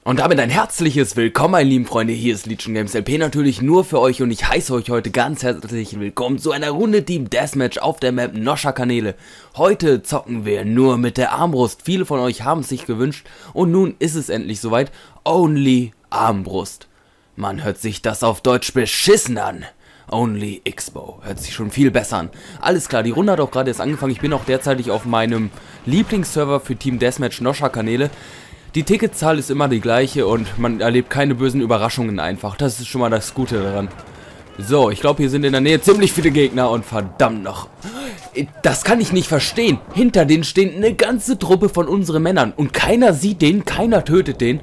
Und damit ein herzliches Willkommen, meine lieben Freunde, hier ist Legion Games LP natürlich nur für euch und ich heiße euch heute ganz herzlich willkommen zu einer Runde Team Deathmatch auf der Map Noscha Kanäle. Heute zocken wir nur mit der Armbrust, viele von euch haben es sich gewünscht und nun ist es endlich soweit, Only Armbrust. Man hört sich das auf Deutsch beschissen an. Only Expo. Hört sich schon viel besser an. Alles klar, die Runde hat auch gerade erst angefangen, ich bin auch derzeitig auf meinem Lieblingsserver für Team Deathmatch Noscha Kanäle. Die Ticketzahl ist immer die gleiche und man erlebt keine bösen Überraschungen einfach. Das ist schon mal das Gute daran. So, ich glaube, hier sind in der Nähe ziemlich viele Gegner und verdammt noch. Das kann ich nicht verstehen. Hinter denen stehen eine ganze Truppe von unseren Männern und keiner sieht den, keiner tötet den.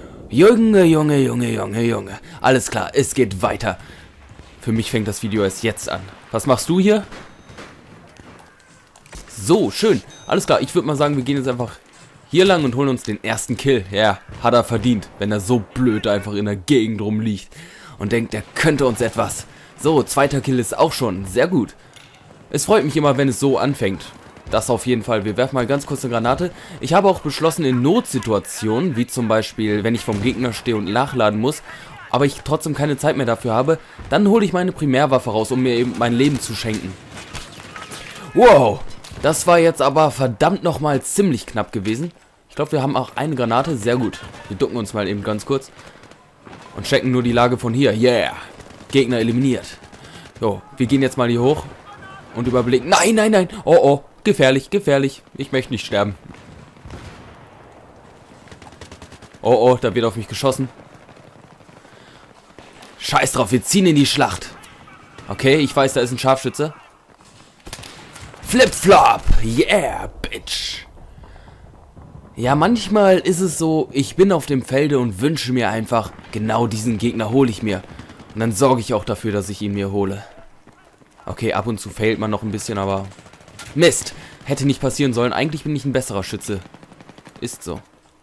Junge. Alles klar, es geht weiter. Für mich fängt das Video erst jetzt an. Was machst du hier? So, schön. Alles klar, ich würde mal sagen, wir gehen jetzt einfach hier lang und holen uns den ersten Kill. Ja, hat er verdient, wenn er so blöd einfach in der Gegend rumliegt und denkt, er könnte uns etwas. So, zweiter Kill ist auch schon sehr gut. Es freut mich immer, wenn es so anfängt. Das auf jeden Fall. Wir werfen mal ganz kurz eine Granate. Ich habe auch beschlossen, in Notsituationen, wie zum Beispiel, wenn ich vom Gegner stehe und nachladen muss, aber ich trotzdem keine Zeit mehr dafür habe, dann hole ich meine Primärwaffe raus, um mir eben mein Leben zu schenken. Wow, das war jetzt aber verdammt nochmal ziemlich knapp gewesen. Ich glaube, wir haben auch eine Granate. Sehr gut. Wir ducken uns mal eben ganz kurz. Und checken nur die Lage von hier. Yeah. Gegner eliminiert. So, wir gehen jetzt mal hier hoch. Und überblicken. Nein. Oh. Gefährlich. Ich möchte nicht sterben. Oh. Da wird auf mich geschossen. Scheiß drauf. Wir ziehen in die Schlacht. Okay, ich weiß, da ist ein Scharfschütze. Flip-Flop. Yeah, bitch. Ja, manchmal ist es so, ich bin auf dem Felde und wünsche mir einfach, genau diesen Gegner hole ich mir. Und dann sorge ich auch dafür, dass ich ihn mir hole. Okay, ab und zu failt man noch ein bisschen, aber Mist, hätte nicht passieren sollen. Eigentlich bin ich ein besserer Schütze. Ist so.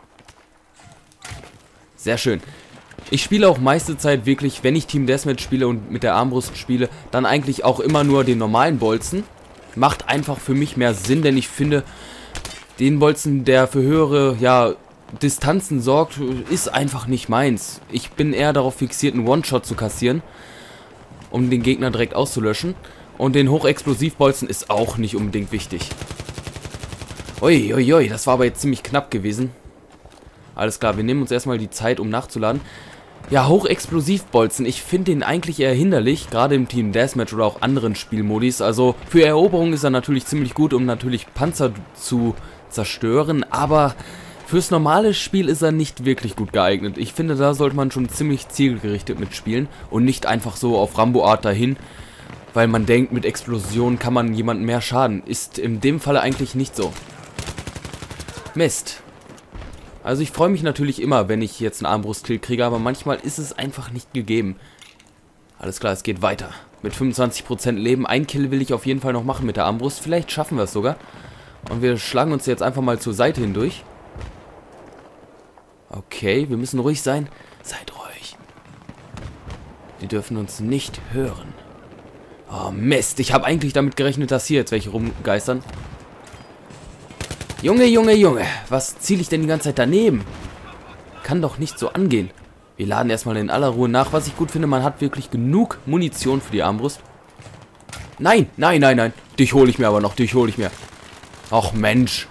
Sehr schön. Ich spiele auch meiste Zeit wirklich, wenn ich Team Deathmatch spiele und mit der Armbrust spiele, dann eigentlich auch immer nur den normalen Bolzen. Macht einfach für mich mehr Sinn, denn ich finde, den Bolzen, der für höhere, Distanzen sorgt, ist einfach nicht meins. Ich bin eher darauf fixiert, einen One-Shot zu kassieren, um den Gegner direkt auszulöschen. Und den Hochexplosivbolzen ist auch nicht unbedingt wichtig. Ui, das war aber jetzt ziemlich knapp gewesen. Alles klar, wir nehmen uns erstmal die Zeit, um nachzuladen. Ja, Hochexplosivbolzen, ich finde den eigentlich eher hinderlich, gerade im Team Deathmatch oder auch anderen Spielmodis. Also für Eroberung ist er natürlich ziemlich gut, um natürlich Panzer zu zerstören, aber fürs normale Spiel ist er nicht wirklich gut geeignet. Ich finde, da sollte man schon ziemlich zielgerichtet mitspielen und nicht einfach so auf Rambo-Art dahin, weil man denkt, mit Explosionen kann man jemandem mehr schaden. Ist in dem Falle eigentlich nicht so. Mist. Also ich freue mich natürlich immer, wenn ich jetzt einen Armbrustkill kriege, aber manchmal ist es einfach nicht gegeben. Alles klar, es geht weiter. Mit 25% Leben. Ein Kill will ich auf jeden Fall noch machen mit der Armbrust. Vielleicht schaffen wir es sogar. Und wir schlagen uns jetzt einfach mal zur Seite hindurch. Okay, wir müssen ruhig sein. Seid ruhig. Die dürfen uns nicht hören. Oh Mist, ich habe eigentlich damit gerechnet, dass hier jetzt welche rumgeistern. Junge, was ziele ich denn die ganze Zeit daneben? Kann doch nicht so angehen. Wir laden erstmal in aller Ruhe nach. Was ich gut finde, man hat wirklich genug Munition für die Armbrust. Nein. Dich hole ich mir aber noch, Och Mensch.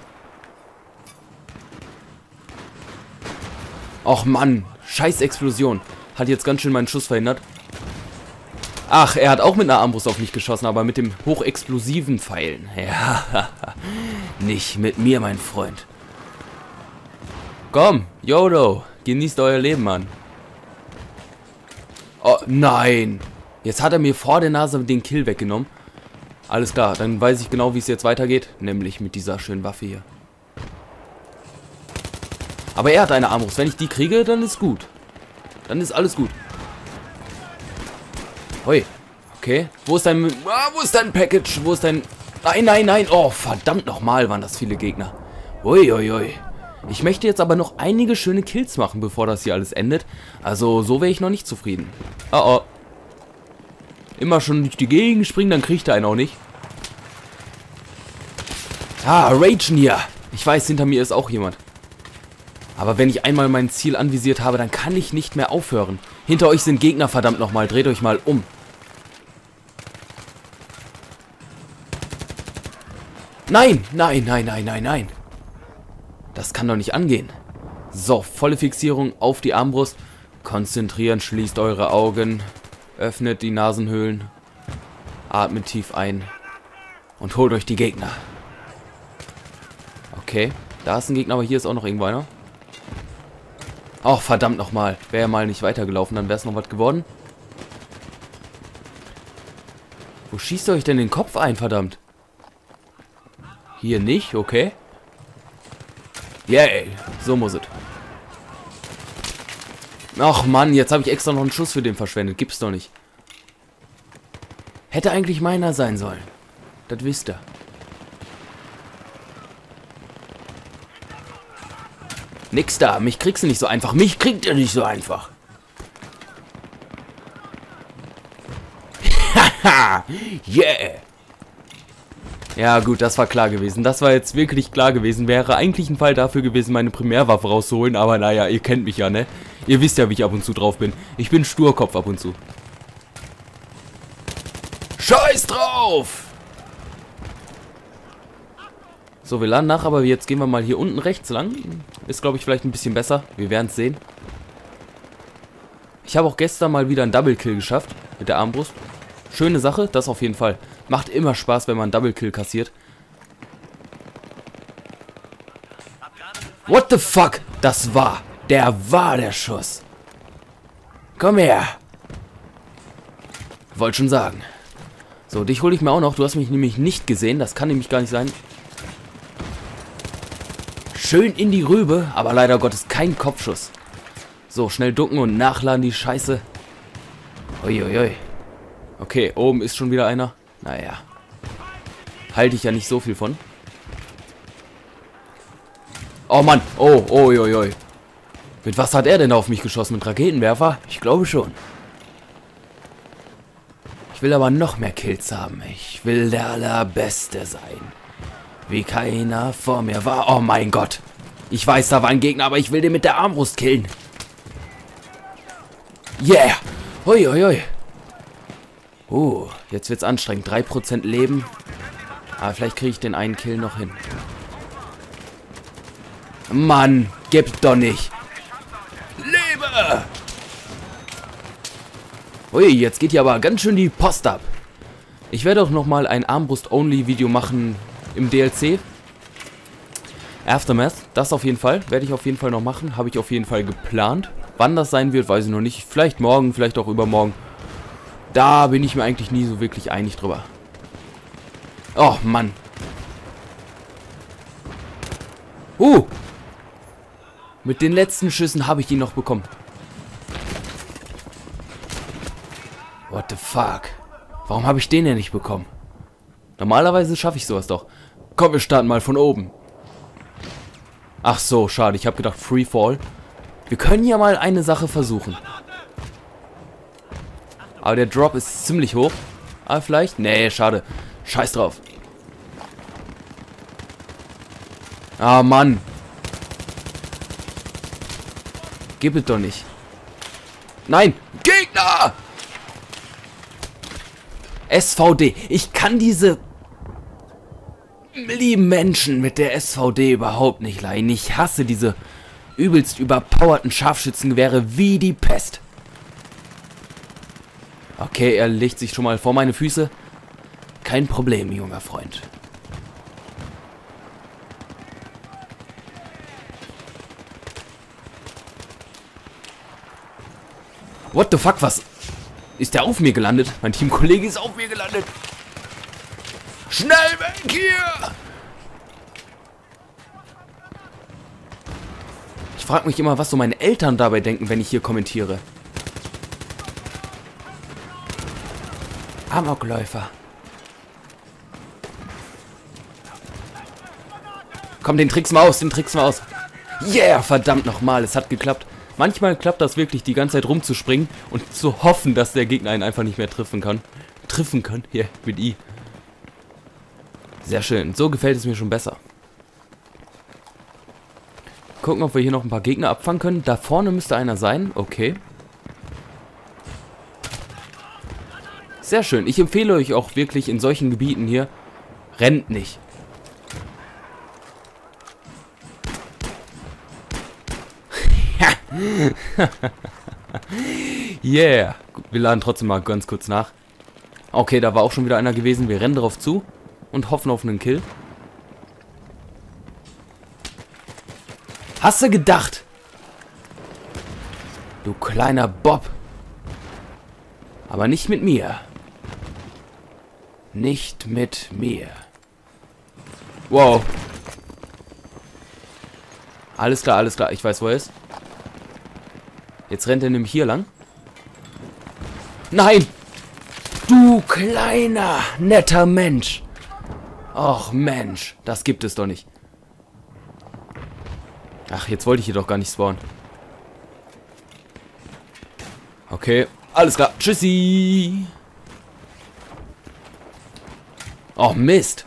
Och Mann, scheiß Explosion. Hat jetzt ganz schön meinen Schuss verhindert. Ach, er hat auch mit einer Armbrust auf mich geschossen, aber mit dem hochexplosiven Pfeilen. Ja, nicht mit mir, mein Freund. Komm, YOLO, genießt euer Leben, Mann. Oh, nein. Jetzt hat er mir vor der Nase den Kill weggenommen. Alles klar, dann weiß ich genau, wie es jetzt weitergeht. Nämlich mit dieser schönen Waffe hier. Aber er hat eine Armbrust. Wenn ich die kriege, dann ist gut. Dann ist alles gut. Hui. Okay. Wo ist dein Package? Wo ist dein... Nein. Oh, verdammt nochmal waren das viele Gegner. Ui. Ich möchte jetzt aber noch einige schöne Kills machen, bevor das hier alles endet. Also, so wäre ich noch nicht zufrieden. Oh. Immer schon durch die Gegend springen, dann kriegt er einen auch nicht. Ah, Ragen hier. Ich weiß, hinter mir ist auch jemand. Aber wenn ich einmal mein Ziel anvisiert habe, dann kann ich nicht mehr aufhören. Hinter euch sind Gegner, verdammt nochmal. Dreht euch mal um. Nein, nein, nein, nein, nein, nein. Das kann doch nicht angehen. So, volle Fixierung auf die Armbrust. Konzentrieren, schließt eure Augen. Öffnet die Nasenhöhlen. Atmet tief ein. Und holt euch die Gegner. Okay, da ist ein Gegner, aber hier ist auch noch irgendwo einer. Ach, verdammt nochmal. Wäre ja mal nicht weitergelaufen, dann wäre es noch was geworden. Wo schießt ihr euch denn den Kopf ein, verdammt? Hier nicht, okay. Yay, so muss es. Ach Mann, jetzt habe ich extra noch einen Schuss für den verschwendet. Gibt's doch nicht. Hätte eigentlich meiner sein sollen. Das wisst ihr. Nix da, mich kriegst du nicht so einfach. Mich kriegt ihr nicht so einfach. Haha, yeah. Ja gut, das war klar gewesen. Das war jetzt wirklich klar gewesen. Wäre eigentlich ein Fall dafür gewesen, meine Primärwaffe rauszuholen. Aber naja, ihr kennt mich ja, ne? Ihr wisst ja, wie ich ab und zu drauf bin. Ich bin Sturkopf ab und zu. Scheiß drauf! So, wir landen nach, aber jetzt gehen wir mal hier unten rechts lang. Ist, glaube ich, vielleicht ein bisschen besser. Wir werden es sehen. Ich habe auch gestern mal wieder einen Double Kill geschafft mit der Armbrust. Schöne Sache, das auf jeden Fall. Macht immer Spaß, wenn man einen Double Kill kassiert. What the fuck? Das war. Der Schuss. Komm her. Wollte schon sagen. So, dich hole ich mir auch noch. Du hast mich nämlich nicht gesehen. Das kann nämlich gar nicht sein. Schön in die Rübe, aber leider Gottes kein Kopfschuss. So, schnell ducken und nachladen die Scheiße. Uiuiui. Okay, oben ist schon wieder einer. Naja. Halte ich ja nicht so viel von. Oh Mann. Oh, uiuiui. Mit was hat er denn auf mich geschossen? Mit Raketenwerfer? Ich glaube schon. Ich will aber noch mehr Kills haben. Ich will der Allerbeste sein. Wie keiner vor mir war. Oh mein Gott. Ich weiß, da war ein Gegner, aber ich will den mit der Armbrust killen. Yeah. Uiuiui. Jetzt wird's anstrengend. 3% Leben. Aber vielleicht kriege ich den einen Kill noch hin. Mann, gib doch nicht. Lebe! Ui, jetzt geht hier aber ganz schön die Post ab. Ich werde auch nochmal ein Armbrust-Only-Video machen im DLC. Aftermath, das auf jeden Fall. Werde ich auf jeden Fall noch machen. Habe ich auf jeden Fall geplant. Wann das sein wird, weiß ich noch nicht. Vielleicht morgen, vielleicht auch übermorgen. Da bin ich mir eigentlich nie so wirklich einig drüber. Oh, Mann. Mit den letzten Schüssen habe ich ihn noch bekommen. What the fuck? Warum habe ich den denn nicht bekommen? Normalerweise schaffe ich sowas doch. Komm, wir starten mal von oben. Ach so, schade. Ich habe gedacht, Free Fall. Wir können ja mal eine Sache versuchen. Aber der Drop ist ziemlich hoch. Aber vielleicht? Nee, schade. Scheiß drauf. Ah, Mann. Gib es doch nicht. Nein! Gegner! SVD. Ich kann diese lieben Menschen mit der SVD überhaupt nicht leiden. Ich hasse diese übelst überpowerten Scharfschützengewehre wie die Pest. Okay, er legt sich schon mal vor meine Füße. Kein Problem, junger Freund. What the fuck, was? Ist der auf mir gelandet? Mein Teamkollege ist auf mir gelandet. Schnell weg hier! Ich frage mich immer, was so meine Eltern dabei denken, wenn ich hier kommentiere. Amokläufer. Komm, den tricksen wir aus, den tricksen wir aus. Yeah, verdammt nochmal, es hat geklappt. Manchmal klappt das wirklich, die ganze Zeit rumzuspringen und zu hoffen, dass der Gegner einen einfach nicht mehr treffen kann. Hier, mit I. Sehr schön, so gefällt es mir schon besser. Gucken, ob wir hier noch ein paar Gegner abfangen können. Da vorne müsste einer sein. Okay. Sehr schön. Ich empfehle euch auch wirklich in solchen Gebieten hier, rennt nicht. Yeah. Gut, wir laden trotzdem mal ganz kurz nach. Okay, da war auch schon wieder einer gewesen. Wir rennen drauf zu und hoffen auf einen Kill. Hast du gedacht? Du kleiner Bob. Aber nicht mit mir. Nicht mit mir. Wow. Alles klar, alles klar. Ich weiß, wo er ist. Jetzt rennt er nämlich hier lang. Nein! Du kleiner, netter Mensch. Och Mensch, das gibt es doch nicht. Ach, jetzt wollte ich hier doch gar nicht spawnen. Okay, alles klar. Tschüssi. Oh, Mist.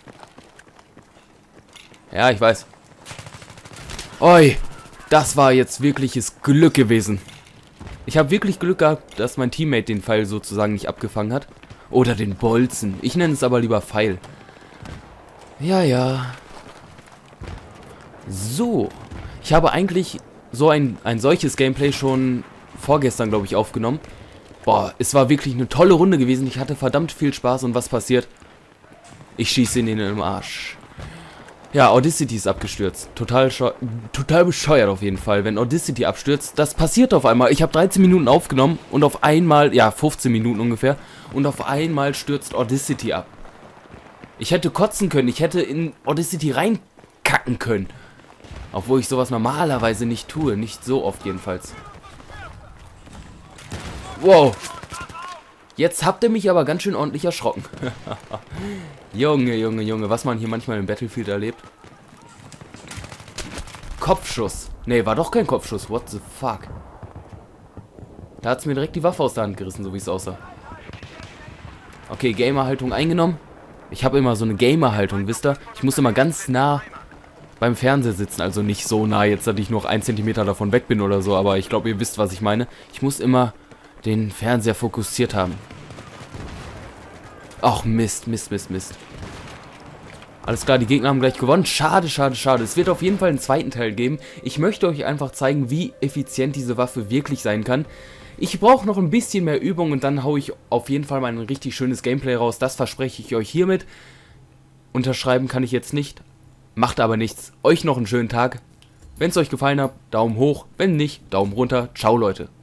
Ja, ich weiß. Oi, das war jetzt wirkliches Glück gewesen. Ich habe wirklich Glück gehabt, dass mein Teammate den Pfeil sozusagen nicht abgefangen hat. Oder den Bolzen. Ich nenne es aber lieber Pfeil. Ja, ja. So. Ich habe eigentlich so ein solches Gameplay schon vorgestern, glaube ich, aufgenommen. Boah, es war wirklich eine tolle Runde gewesen. Ich hatte verdammt viel Spaß. Und was passiert? Ich schieße ihn in den Arsch. Ja, Audacity ist abgestürzt. Total bescheuert auf jeden Fall, wenn Audacity abstürzt. Das passiert auf einmal. Ich habe 13 Minuten aufgenommen und auf einmal, ja, 15 Minuten ungefähr. Und auf einmal stürzt Audacity ab. Ich hätte kotzen können. Ich hätte in Audacity reinkacken können. Obwohl ich sowas normalerweise nicht tue. Nicht so oft jedenfalls. Wow. Jetzt habt ihr mich aber ganz schön ordentlich erschrocken. Junge, Junge, Junge. Was man hier manchmal im Battlefield erlebt. Kopfschuss. Nee, war doch kein Kopfschuss. What the fuck? Da hat es mir direkt die Waffe aus der Hand gerissen, so wie es aussah. Okay, Gamer-Haltung eingenommen. Ich habe immer so eine Gamer-Haltung, wisst ihr? Ich muss immer ganz nah beim Fernseher sitzen. Also nicht so nah jetzt, dass ich noch 1 Zentimeter davon weg bin oder so. Aber ich glaube, ihr wisst, was ich meine. Ich muss immer den Fernseher fokussiert haben. Ach, Mist, Mist, Mist, Mist. Alles klar, die Gegner haben gleich gewonnen. Schade, schade, schade. Es wird auf jeden Fall einen zweiten Teil geben. Ich möchte euch einfach zeigen, wie effizient diese Waffe wirklich sein kann. Ich brauche noch ein bisschen mehr Übung und dann haue ich auf jeden Fall mal ein richtig schönes Gameplay raus. Das verspreche ich euch hiermit. Unterschreiben kann ich jetzt nicht. Macht aber nichts. Euch noch einen schönen Tag. Wenn es euch gefallen hat, Daumen hoch. Wenn nicht, Daumen runter. Ciao, Leute.